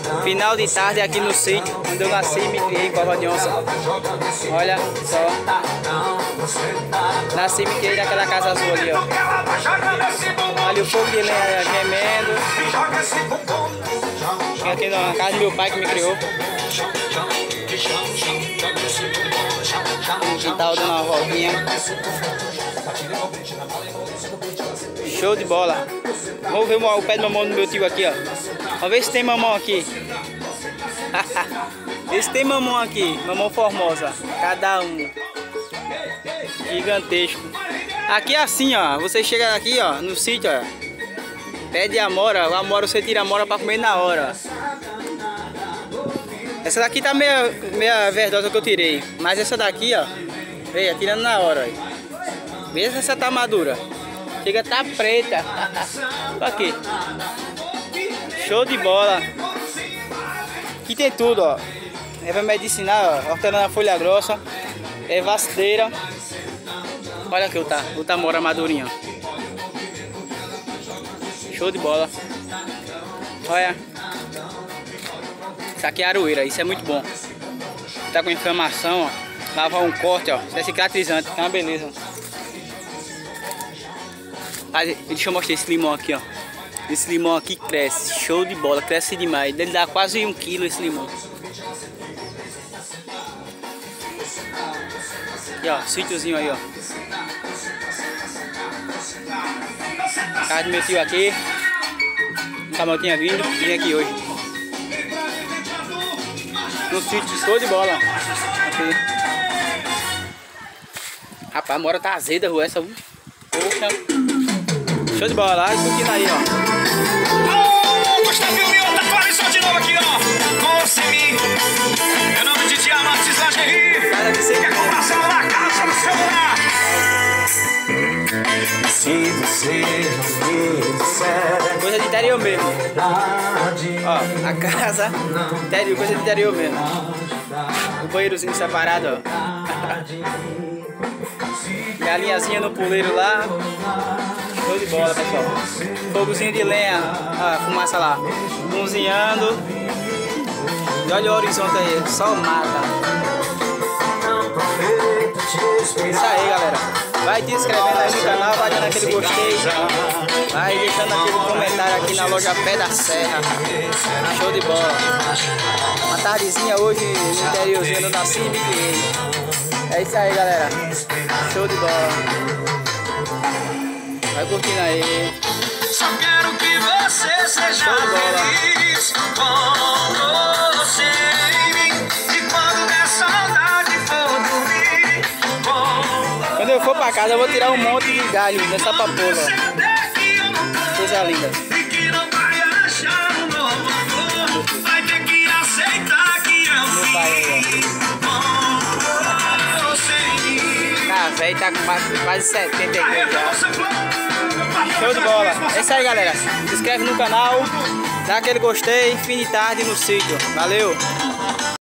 Final de tarde aqui no sítio, onde eu nasci e me criei em Cova de Onça. Olha só. Nasci e me criei naquela casa azul ali, ó. Ali o fogo de lenha gemendo. Aqui na casa do meu pai que me criou. No quintal dando uma voltinha. Show de bola. Vamos ver o pé de mamão do meu tio aqui, ó. Vamos ver se tem mamão aqui. Esse tem mamão aqui, mamão formosa. Cada um. Gigantesco. Aqui é assim, ó. Você chega aqui, ó, no sítio, ó. Pede a amora. A amora você tira a amora pra comer na hora. Essa daqui tá meia verdosa que eu tirei. Mas essa daqui, ó. Veja, tirando na hora, ó. Veja se essa tá madura. Chega, tá preta. Olha aqui. Show de bola. Aqui tem tudo, ó. Erva medicinal, ó. Hortelã folha grossa. Erva asteira. Olha aqui o tamora madurinho. Show de bola. Olha. Isso aqui é aroeira, isso é muito bom. Tá com inflamação, ó. Lavar um corte, ó. Isso é cicatrizante, é uma beleza. Deixa eu mostrar esse limão aqui, ó. Esse limão aqui cresce, show de bola, cresce demais. Ele dá quase 1 quilo esse limão. Aqui, ó, sítiozinho aí, ó. Casa do meu tio aqui. Nunca mal tinha vindo, vim aqui hoje. No sítio, show de bola. Aqui. Rapaz, a mora tá azeda, essa. Poxa. Show de bola, curtindo aí, ó. Ô, Gustavo Miota, atualizou de novo aqui, ó. Com Semi. Meu nome de Tia Martins Lingerie. Cara de ser. Quer comprar celular, caixa no celular. Se você não me disser. Coisa de interior mesmo. Ó, a casa. Interior, coisa de interior mesmo. O banheirozinho separado, ó. Galinhazinha no puleiro lá. Show de bola, pessoal. Fogozinho de lenha, a fumaça lá, cozinhando. E olha o horizonte aí, só mata. Isso aí, galera. Vai te inscrevendo aí no canal, vai dando aquele gostei. Vai deixando aquele comentário aqui na loja Pé da Serra. Show de bola. Uma tardezinha hoje no interiorzinho do Nasci e me criei. É isso aí, galera. Show de bola. Vai curtindo aí. Só quero que você seja feliz com você em mim. E quando der saudade for dormir. Quando eu for pra casa eu vou tirar um monte de galho nessa papoula. Coisa linda. E que não vai achar um novo amor. Vai ter que aceitar que é o Meu pai aí, com você em mim. ó. Cara, velho tá com quase 72 já. Show de bola. É isso aí, galera. Se inscreve no canal, dá aquele gostei, fim de tarde no sítio. Valeu!